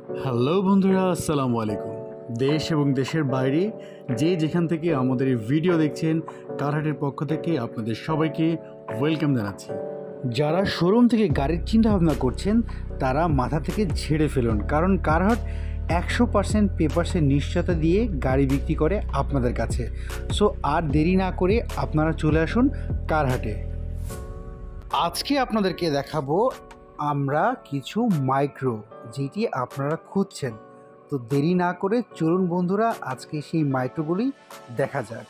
Hello বন্ধুরা, আসসালামু আলাইকুম। দেশ এবং দেশের বাইরে যে যেখান থেকে আমাদের এই ভিডিও দেখছেন, কারহাটের পক্ষ থেকে আপনাদের সবাইকে ওয়েলকাম জানাচ্ছি। যারা শোরুম থেকে গাড়ির চিন্তাভাবনা করছেন তারা মাথা থেকে ঝেড়ে ফেলুন, কারণ কারহাট 100% পেপারসের নিশ্চয়তা দিয়ে গাড়ি বিক্রি করে আপনাদের কাছে। সো আর দেরি না করে আপনারা চলে আসুন কারহাটে। আজকে আপনাদেরকে দেখাবো আমরা কিছু মাইক্রো, যেটি আপনারা খুঁজছেন। তো দেরি না করে চলুন বন্ধুরা, আজকে সেই মাইক্রোগুলি দেখা যাক।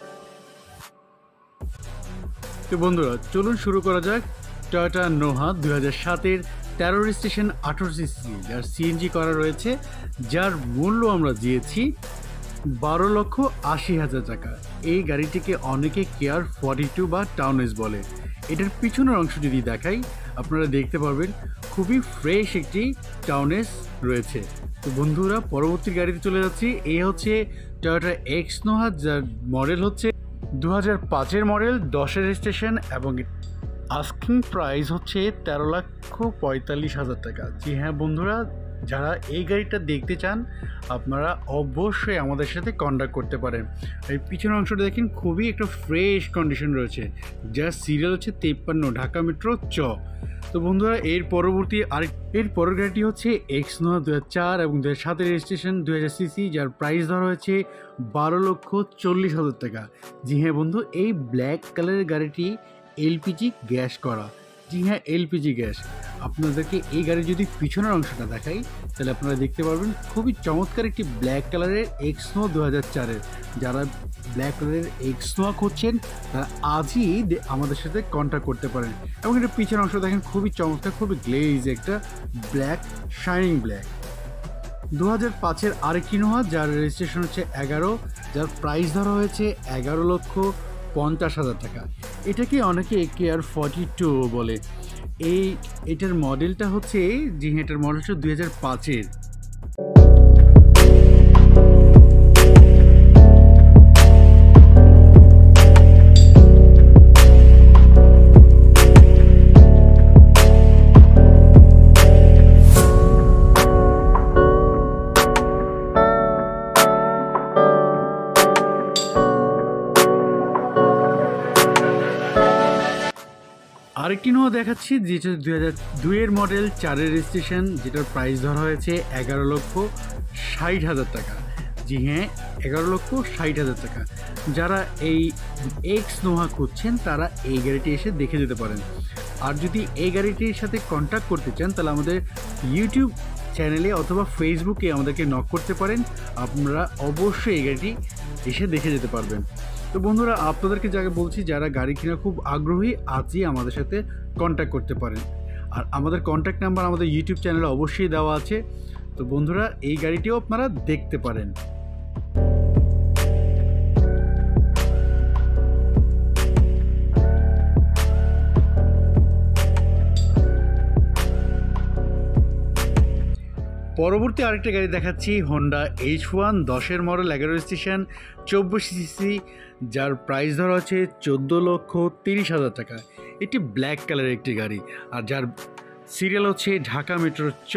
তো বন্ধুরা চলুন শুরু করা যাক। টয়োটা নোহা 2007-এর 13 রেজিস্ট্রেশন 18 সিসি, যার সিএনজি করা রয়েছে, যার মূল্য আমরা দিয়েছি 12,80,000 টাকা। এই গাড়িটিকে অনেকে কেয়ার 42 বা টাউনেস বলে। এটার পিছনের অংশ যদি দেখাই আপনারা দেখতে পারবেন খুবই ফ্রেশ একটি টাউনেস রয়েছে। তো বন্ধুরা পরবর্তী গাড়িতে চলে যাচ্ছি। এই হচ্ছে টয়োটা এক্স নোহা, যার মডেল হচ্ছে 2005-এর মডেল, 10-এর রেজিস্ট্রেশন এবং আস্কিং প্রাইস হচ্ছে 13,45,000 টাকা। জি হ্যাঁ বন্ধুরা, যারা এই গাড়িটা দেখতে চান আপনারা অবশ্যই আমাদের সাথে কন্ট্যাক্ট করতে পারেন। এই পিছনের অংশটা দেখেন খুবই একটা ফ্রেশ কন্ডিশন রয়েছে, যার সিরিয়াল হচ্ছে 53, ঢাকা মেট্রো চ। তো বন্ধুরা এর পরের গাড়িটি হচ্ছে এক্স নোহা 2004 এবং 2007-এর রেজিস্ট্রেশন, 2000 সিসি, যার প্রাইস ধরা হয়েছে 12,40,000 টাকা। জি হ্যাঁ বন্ধু, এই ব্ল্যাক কালারের গাড়িটি এলপিজি গ্যাস করা। জি হ্যাঁ, এলপিজি গ্যাস। আপনাদেরকে এই গাড়ির যদি পিছনের অংশটা দেখাই তাহলে আপনারা দেখতে পারবেন খুবই চমৎকার একটি ব্ল্যাক কালারের এক্স নোহা 2004-এর। যারা ব্ল্যাক কালারের এক্স নোহা খুঁজছেন তারা আজই আমাদের সাথে কন্ট্যাক্ট করতে পারেন। এবং এটা পিছনের অংশ দেখেন খুবই চমৎকার, খুবই গ্লেজ একটা ব্ল্যাক, শাইনিং ব্ল্যাক। 2005-এর আরেকটি নোহা, যার রেজিস্ট্রেশন হচ্ছে 11, যার প্রাইস ধরা হয়েছে 11,50,000 টাকা। এটাকে অনেকে কেয়ার 42 বলে। এটার মডেলটা হচ্ছে, জি হ্যাঁ, এটার মডেল হচ্ছে 2005-এর। আরেকটি নোহা দেখাচ্ছি, যেটা 2002-এর মডেল, 4-এর রেজিস্ট্রেশন, যেটার প্রাইস ধরা হয়েছে 11,60,000 টাকা। জি হ্যাঁ, 11,60,000 টাকা। যারা এই এক্স নোহা খুঁজছেন তারা এই গাড়িটি এসে দেখে যেতে পারেন। আর যদি এই গাড়িটির সাথে কন্ট্যাক্ট করতে চান তাহলে আমাদের ইউটিউব চ্যানেলে অথবা ফেসবুকে আমাদেরকে নক করতে পারেন। আপনারা অবশ্যই এই গাড়িটি এসে দেখে যেতে পারবেন। তো বন্ধুরা আপনাদেরকে যাকে বলছি, যারা গাড়ি কেনা খুব আগ্রহী আজই আমাদের সাথে কন্ট্যাক্ট করতে পারেন। আর আমাদের কন্ট্যাক্ট নাম্বার আমাদের ইউটিউব চ্যানেলে অবশ্যই দেওয়া আছে। তো বন্ধুরা এই গাড়িটিও আপনারা দেখতে পারেন। পরবর্তী আরেকটা গাড়ি দেখাচ্ছি, হোন্ডা H1, 10-এর মডেল, 11 রেজিস্ট্রেশন, 24 সিসি, যার প্রাইস ধরা হচ্ছে 14,30,000 টাকা। এটি ব্ল্যাক কালারের একটি গাড়ি, আর যার সিরিয়াল হচ্ছে ঢাকা মেট্রো চ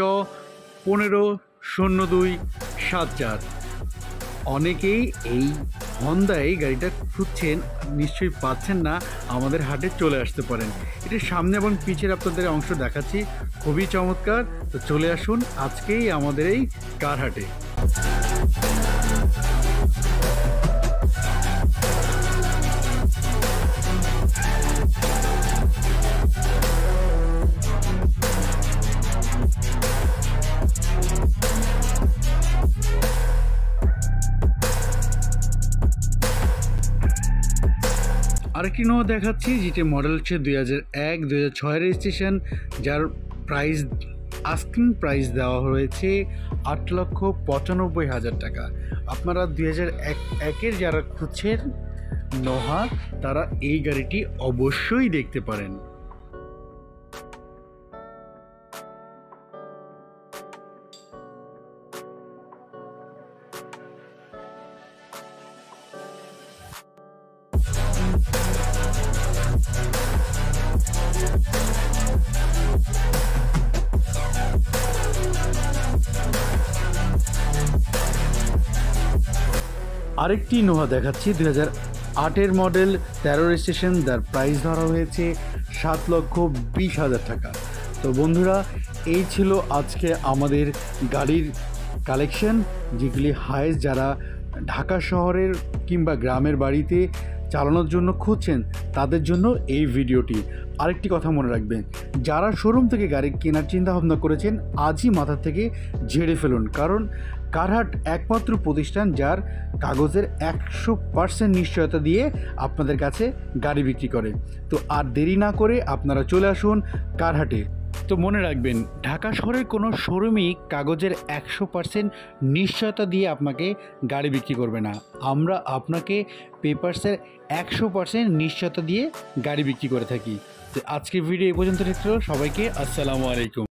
150274। অনেকেই এই হন্ডায় গাড়িটা খুঁজছেন, নিশ্চয়ই পাচ্ছেন না, আমাদের হাটে চলে আসতে পারেন। এটির সামনে এবং পিছের আপনাদের অংশ দেখাচ্ছি, খুবই চমৎকার। তো চলে আসুন আজকেই আমাদের এই কারহাটে। আরেকটি নোহা দেখাচ্ছি, যেটি মডেল হচ্ছে 2001, 2006-এর রেজিস্ট্রেশন, যার প্রাইস আস্কিং প্রাইস দেওয়া হয়েছে 8,95,000 টাকা। আপনারা 2001-এর যারা খুঁজছেন নোহা তারা এই গাড়িটি অবশ্যই দেখতে পারেন। আরেকটি নোহা দেখাচ্ছি 2008-এর মডেল, 13 রেজিস্ট্রেশন, যার প্রাইস ধরা হয়েছে 7,20,000 টাকা। তো বন্ধুরা, এই ছিল আজকে আমাদের গাড়ির কালেকশন, যেগুলি হায়েস্ট যারা ঢাকা শহরের কিংবা গ্রামের বাড়িতে চালানোর জন্য খুঁজছেন তাদের জন্য এই ভিডিওটি। আরেকটি কথা মনে রাখবেন, যারা শোরুম থেকে গাড়ি কেনার চিন্তা ভাবনা করেছেন আজই মাথা থেকে ঝেড়ে ফেলুন, কারণ কারহাট একমাত্র প্রতিষ্ঠান যার কাগজের 100% নিশ্চয়তা দিয়ে আপনাদের কাছে গাড়ি বিক্রি করে। তো আর দেরি না করে আপনারা চলে আসুন কারহাটে। তো মনে রাখবেন, ঢাকা শহরের কোনো শোরুমই কাগজের 100% নিশ্চয়তা দিয়ে আপনাকে গাড়ি বিক্রি করবে না। আমরা আপনাকে পেপারসের 100% নিশ্চয়তা দিয়ে গাড়ি বিক্রি করে থাকি। তো আজকের ভিডিও এই পর্যন্ত ছিল। সবাইকে আসসালামু আলাইকুম।